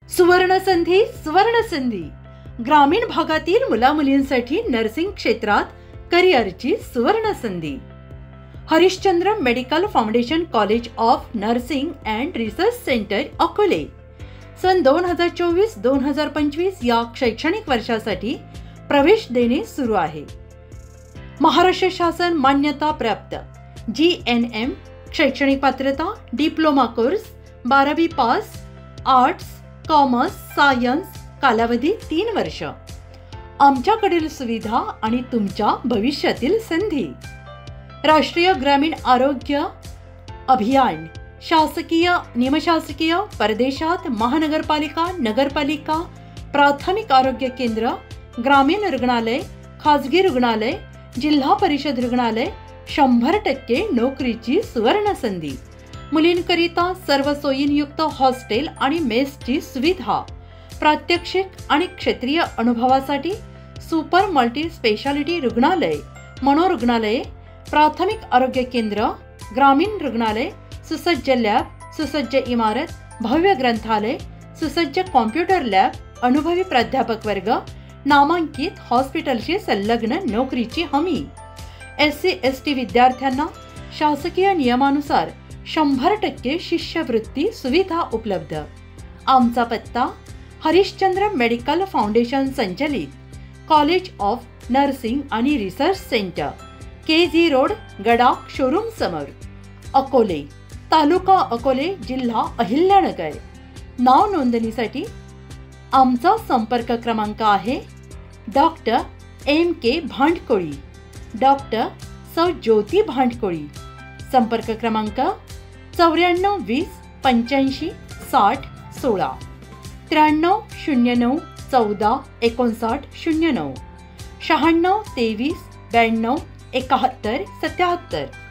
सुवर्णसंधी ग्रामीण भागातील मुलामुलींसाठी नर्सिंग क्षेत्रात करिअरची सुवर्णसंधी। Harishchandra medical foundation college of nursing and research centre Akole सन 2024-2025 या शैक्षणिक वर्षासाठी प्रवेश देणे सुरू आहे। महाराष्ट्र शासन मान्यता प्राप्त GNM शैक्षणिक पात्रता डिप्लोमा कोर्स 12वी पास, आर्ट्स, कॉमर्स, सायन्स, कालावधी 3 वर्ष। आमच्याकडील सुविधा आणि तुमच्या भविष्यातील संधी। राष्ट्रीय ग्रामीण आरोग्य अभियान, शासकीय, निमशासकीय, परदेशात, महानगरपालिका, नगरपालिका, प्राथमिक आरोग्य केंद्र, ग्रामीण रुग्णालय, खाजगी रुग्णालय, जिल्हा परिषद रुग्णालय 100% नोकरीची सुवर्ण संधी। मुलींकरिता सर्व सोयींयुक्त हॉस्टेल आणि मेसची सुविधा। प्रात्यक्षिक आणि क्षेत्रीय अनुभवासाठी सुपर मल्टी स्पेशालिटी रुग्णालय, मनोरुग्णालय, प्राथमिक आरोग्य केंद्र, ग्रामीण रुग्णालय, सुसज्ज लॅब, सुसज्ज इमारत, भव्य ग्रंथालय, सुसज्ज कॉम्प्युटर लॅब, अनुभवी प्राध्यापक वर्ग, नामांकित हॉस्पिटलशी संलग्न नोकरीची हमी। SC/ST विद्यार्थ्यांना शासकीय नियमानुसार 100% शिष्यवृत्ती सुविधा उपलब्ध। आमचा पत्ता हरिश्चंद्र मेडिकल फाउंडेशन संचलित कॉलेज ऑफ नर्सिंग आणि research centre, KG road, Gadakh showroom समोर, अकोले, तालुका अकोले, जिल्हा अहिल्यानगर। नाव नोंदणीसाठी आमचा संपर्क क्रमांक आहे डॉक्टर MK भांडकोळी, डॉक्टर सौ ज्योती भांडकोळी। संपर्क क्रमांक 94 20 85 60 16, 93 09 14 59 09, 96 23 92 71 77।